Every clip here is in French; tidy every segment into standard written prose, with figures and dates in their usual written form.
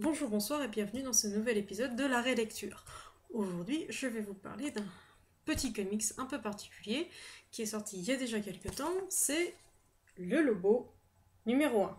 Bonjour, bonsoir et bienvenue dans ce nouvel épisode de la rélecture. Aujourd'hui, je vais vous parler d'un petit comics un peu particulier qui est sorti il y a déjà quelques temps, c'est Le Lobo numéro 1.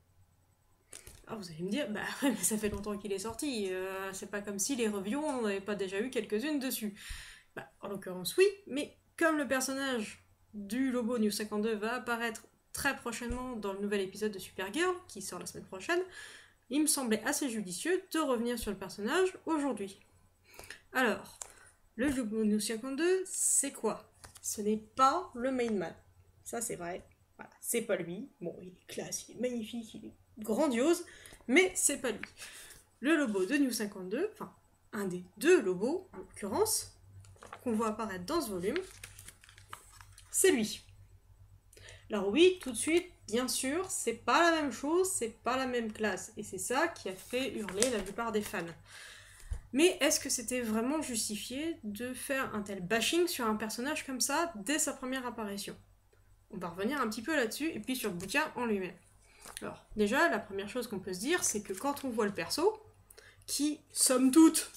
Alors vous allez me dire, bah ouais, mais ça fait longtemps qu'il est sorti, c'est pas comme si les reviews, on n'en avait pas déjà eu quelques-unes dessus. Bah, en l'occurrence oui, mais comme le personnage du Lobo New 52 va apparaître très prochainement dans le nouvel épisode de Supergirl, qui sort la semaine prochaine, il me semblait assez judicieux de revenir sur le personnage aujourd'hui. Alors, le Lobo New 52, c'est quoi? Ce n'est pas le main man. Ça, c'est vrai. Voilà, c'est pas lui. Bon, il est classe, il est magnifique, il est grandiose, mais c'est pas lui. Le Lobo de New 52, enfin, un des deux Lobos, en l'occurrence, qu'on voit apparaître dans ce volume, c'est lui. Alors oui, tout de suite, bien sûr, c'est pas la même chose, c'est pas la même classe. Et c'est ça qui a fait hurler la plupart des fans. Mais est-ce que c'était vraiment justifié de faire un tel bashing sur un personnage comme ça dès sa première apparition? On va revenir un petit peu là-dessus, et puis sur le bouquin en lui-même. Alors, déjà, la première chose qu'on peut se dire, c'est que quand on voit le perso, qui, somme toute,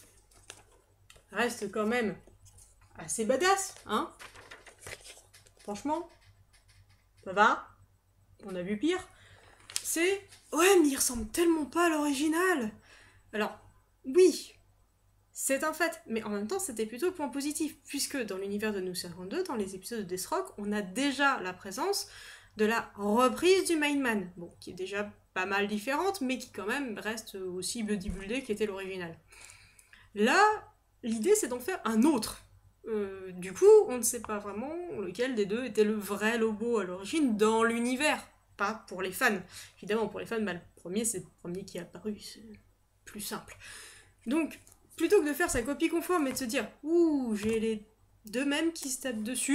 reste quand même assez badass, hein? Franchement, ça va? On a vu pire. C'est... Ouais, mais il ressemble tellement pas à l'original. Alors, oui, c'est un fait, mais en même temps, c'était plutôt point positif, puisque dans l'univers de New 52, dans les épisodes de Deathstroke, on a déjà la présence de la reprise du Main Man, bon, qui est déjà pas mal différente, mais qui quand même reste aussi bodybuildé qu'était l'original. Là, l'idée, c'est d'en faire un autre. Du coup, on ne sait pas vraiment lequel des deux était le vrai Lobo à l'origine dans l'univers, pas pour les fans. Évidemment, pour les fans, bah, le premier, c'est le premier qui est apparu, c'est plus simple. Donc, plutôt que de faire sa copie conforme et de se dire « Ouh, j'ai les deux mêmes qui se tapent dessus »,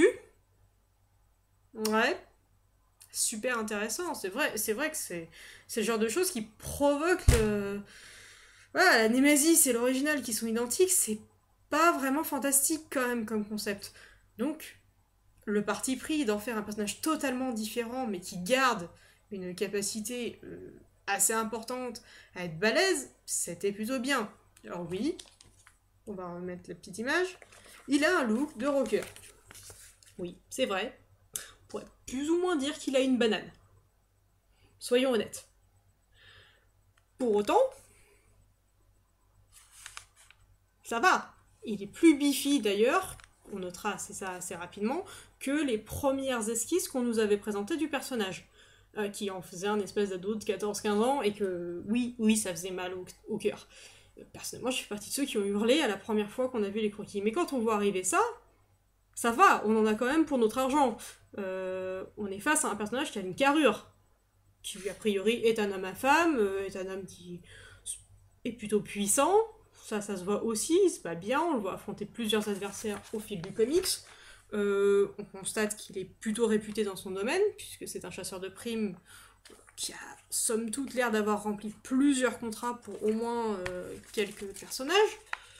ouais, super intéressant, c'est vrai que c'est le genre de choses qui provoquent le... Voilà, la Némésis et l'original qui sont identiques, c'est pas vraiment fantastique quand même comme concept. Donc, le parti pris d'en faire un personnage totalement différent, mais qui garde une capacité assez importante à être balèze, c'était plutôt bien. Alors oui, on va remettre la petite image, il a un look de rocker. Oui, c'est vrai. On pourrait plus ou moins dire qu'il a une banane. Soyons honnêtes. Pour autant, ça va. Il est plus bifi d'ailleurs, on notera ça assez rapidement, que les premières esquisses qu'on nous avait présentées du personnage. Qui en faisait un espèce d'ado de 14-15 ans et que oui, ça faisait mal au cœur. Personnellement, je suis partie de ceux qui ont hurlé à la première fois qu'on a vu les croquis. Mais quand on voit arriver ça va, on en a quand même pour notre argent. On est face à un personnage qui a une carrure, qui a priori est un homme à femme, est un homme qui est plutôt puissant, ça se voit aussi, il se bat bien, on le voit affronter plusieurs adversaires au fil du comics. On constate qu'il est plutôt réputé dans son domaine, puisque c'est un chasseur de primes qui a somme toute l'air d'avoir rempli plusieurs contrats pour au moins quelques personnages,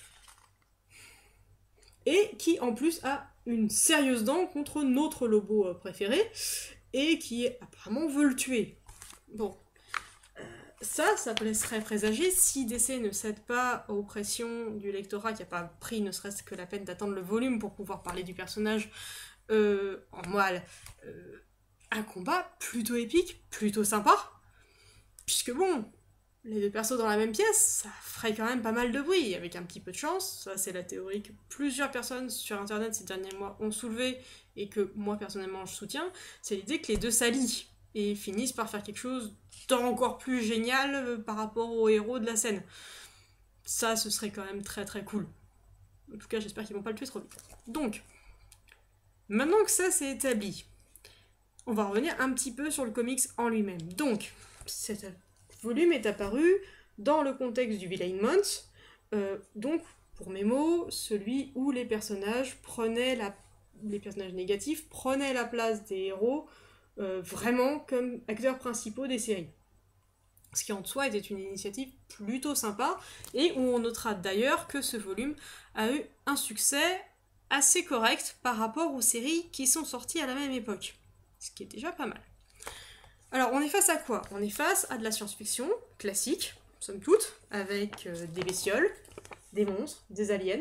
et qui en plus a une sérieuse dent contre notre Lobo préféré, et qui apparemment veut le tuer. Bon, ça laisserait présager, si DC ne cède pas aux pressions du lectorat qui n'a pas pris ne serait-ce que la peine d'attendre le volume pour pouvoir parler du personnage en moelle, un combat plutôt épique, plutôt sympa, puisque bon, les deux persos dans la même pièce, ça ferait quand même pas mal de bruit, avec un petit peu de chance. Ça, c'est la théorie que plusieurs personnes sur internet ces derniers mois ont soulevée, et que moi personnellement je soutiens, c'est l'idée que les deux s'allient, et finissent par faire quelque chose d'encore plus génial par rapport aux héros de la scène. Ça, ce serait quand même très très cool. En tout cas, j'espère qu'ils vont pas le tuer trop vite. Donc, maintenant que ça c'est établi, on va revenir un petit peu sur le comics en lui-même. Donc, cet volume est apparu dans le contexte du Villain Month, donc, pour mes mots, celui où les personnages négatifs prenaient la place des héros vraiment comme acteurs principaux des séries. Ce qui en soi était une initiative plutôt sympa, et où on notera d'ailleurs que ce volume a eu un succès assez correct par rapport aux séries qui sont sorties à la même époque. Ce qui est déjà pas mal. Alors on est face à quoi? On est face à de la science-fiction classique, somme toute, avec des bestioles, des monstres, des aliens.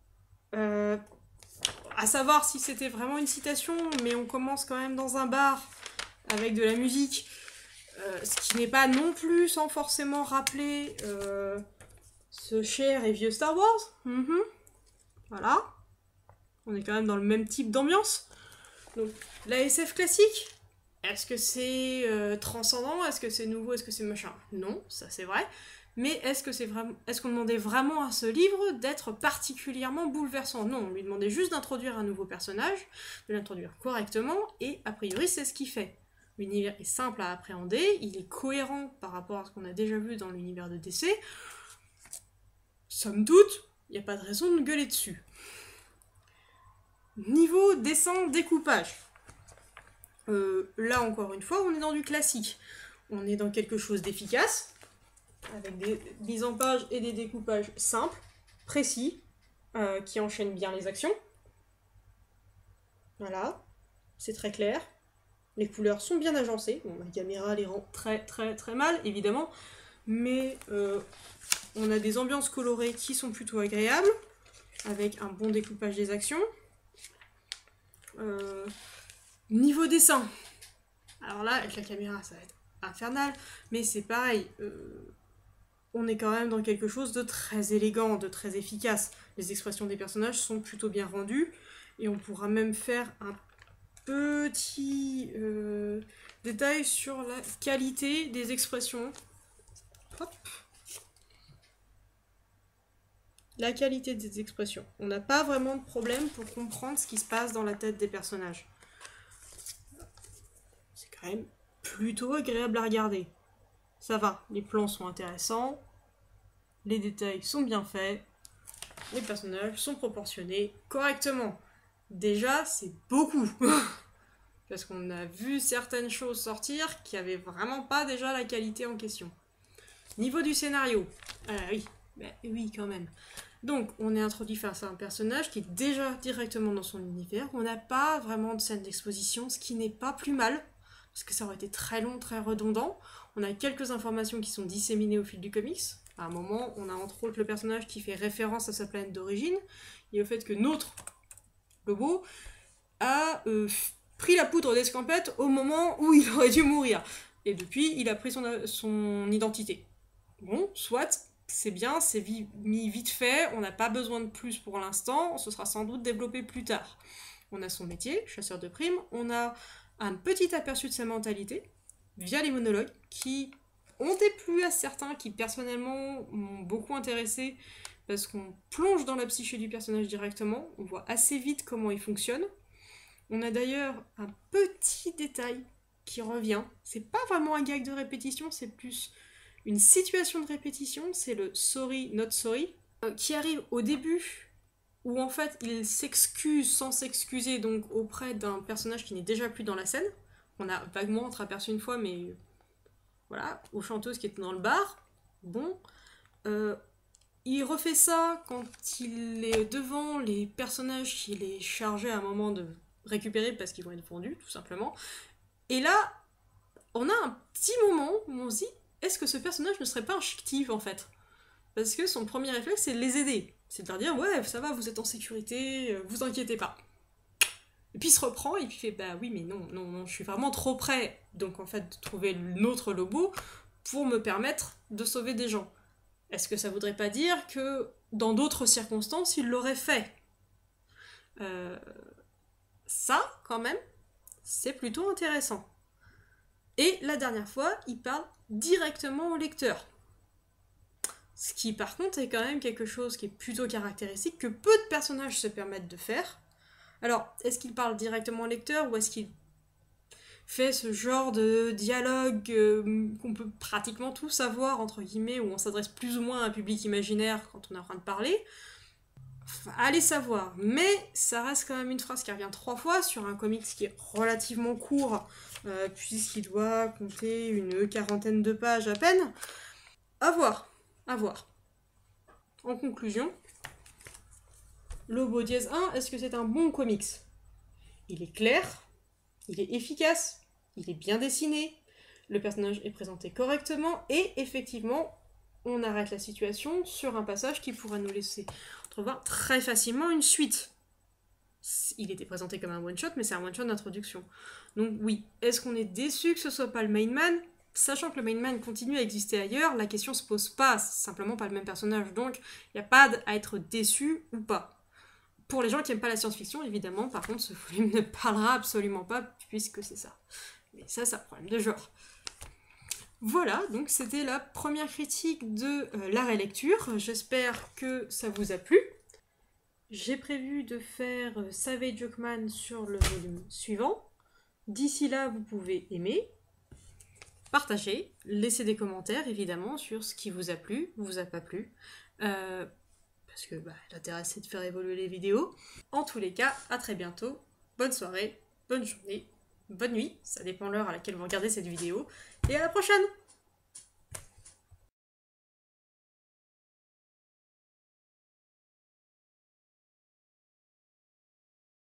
À savoir si c'était vraiment une citation, mais on commence quand même dans un bar avec de la musique, ce qui n'est pas non plus sans forcément rappeler ce cher et vieux Star Wars. Voilà. On est quand même dans le même type d'ambiance. Donc, la SF classique, est-ce que c'est transcendant? Est-ce que c'est nouveau? Est-ce que c'est machin? Non, ça c'est vrai. Mais est-ce qu'on demandait vraiment à ce livre d'être particulièrement bouleversant? Non, on lui demandait juste d'introduire un nouveau personnage, de l'introduire correctement, et a priori c'est ce qu'il fait. L'univers est simple à appréhender, il est cohérent par rapport à ce qu'on a déjà vu dans l'univers de DC. Somme toute, il n'y a pas de raison de gueuler dessus. Niveau dessin, découpage. Là encore une fois, on est dans du classique. On est dans quelque chose d'efficace, avec des mises en page et des découpages simples, précis, qui enchaînent bien les actions. Voilà, c'est très clair. Les couleurs sont bien agencées. Bon, la caméra les rend très très très mal, évidemment, mais on a des ambiances colorées qui sont plutôt agréables, avec un bon découpage des actions. Niveau dessin, alors là, avec la caméra, ça va être infernal, mais c'est pareil. On est quand même dans quelque chose de très élégant, de très efficace. Les expressions des personnages sont plutôt bien rendues, et on pourra même faire un petit détail sur la qualité des expressions. Hop. La qualité des expressions. On n'a pas vraiment de problème pour comprendre ce qui se passe dans la tête des personnages. C'est quand même plutôt agréable à regarder. Ça va, les plans sont intéressants, les détails sont bien faits, les personnages sont proportionnés correctement. Déjà, c'est beaucoup. Parce qu'on a vu certaines choses sortir qui n'avaient vraiment pas déjà la qualité en question. Niveau du scénario, oui quand même. Donc, on est introduit face à un personnage qui est déjà directement dans son univers. On n'a pas vraiment de scène d'exposition, ce qui n'est pas plus mal, parce que ça aurait été très long, très redondant. On a quelques informations qui sont disséminées au fil du comics. À un moment, on a entre autres le personnage qui fait référence à sa planète d'origine, et au fait que notre Lobo a pris la poudre d'escampette au moment où il aurait dû mourir. Et depuis, il a pris son identité. Bon, soit, c'est bien, c'est mis vite fait, on n'a pas besoin de plus pour l'instant, ce sera sans doute développé plus tard. On a son métier, chasseur de primes, on a un petit aperçu de sa mentalité, via les monologues, qui ont déplu à certains, qui personnellement m'ont beaucoup intéressé, parce qu'on plonge dans la psyché du personnage directement, on voit assez vite comment il fonctionne. On a d'ailleurs un petit détail qui revient, c'est pas vraiment un gag de répétition, c'est plus une situation de répétition, c'est le sorry, not sorry, qui arrive au début, où en fait il s'excuse sans s'excuser, donc auprès d'un personnage qui n'est déjà plus dans la scène. On a vaguement entreaperçu une fois, mais voilà, aux chanteuses qui étaient dans le bar. Bon, il refait ça quand il est devant les personnages qu'il est chargé à un moment de récupérer parce qu'ils vont être vendus, tout simplement. Et là, on a un petit moment où on se dit, est-ce que ce personnage ne serait pas un chic-tive, en fait? Parce que son premier réflexe, c'est de les aider. C'est de leur dire, ouais, ça va, vous êtes en sécurité, vous inquiétez pas. Et puis il se reprend, et puis il fait, bah oui, mais non, je suis vraiment trop près, donc en fait, de trouver notre Lobo pour me permettre de sauver des gens. Est-ce que ça voudrait pas dire que, dans d'autres circonstances, il l'aurait fait? Ça, quand même, c'est plutôt intéressant. Et la dernière fois, il parle directement au lecteur. Ce qui, par contre, est quand même quelque chose qui est plutôt caractéristique, que peu de personnages se permettent de faire. Alors, est-ce qu'il parle directement au lecteur, ou est-ce qu'il fait ce genre de dialogue qu'on peut pratiquement tous avoir, entre guillemets, où on s'adresse plus ou moins à un public imaginaire quand on est en train de parler? Enfin, allez savoir. Mais ça reste quand même une phrase qui revient 3 fois sur un comics qui est relativement court, puisqu'il doit compter une quarantaine de pages à peine. À voir. En conclusion, Lobo Dièse 1, est-ce que c'est un bon comics? Il est clair, il est efficace, il est bien dessiné, le personnage est présenté correctement, et effectivement, on arrête la situation sur un passage qui pourrait nous laisser entrevoir très facilement une suite. Il était présenté comme un one-shot, mais c'est un one-shot d'introduction. Donc oui, est-ce qu'on est déçu que ce soit pas le main man? Sachant que le main man continue à exister ailleurs, la question se pose pas, c'est simplement pas le même personnage, donc il n'y a pas à être déçu ou pas. Pour les gens qui n'aiment pas la science-fiction, évidemment, par contre, ce volume ne parlera absolument pas, puisque c'est ça. Mais ça, c'est un problème de genre. Voilà, donc c'était la première critique de la rélecture. J'espère que ça vous a plu. J'ai prévu de faire Savage Hawkman sur le volume suivant. D'ici là, vous pouvez aimer, partager, laisser des commentaires, évidemment, sur ce qui vous a plu, vous a pas plu. Parce que l'intérêt, c'est de faire évoluer les vidéos. En tous les cas, à très bientôt. Bonne soirée, bonne journée, bonne nuit. Ça dépend de l'heure à laquelle vous regardez cette vidéo. Et à la prochaine!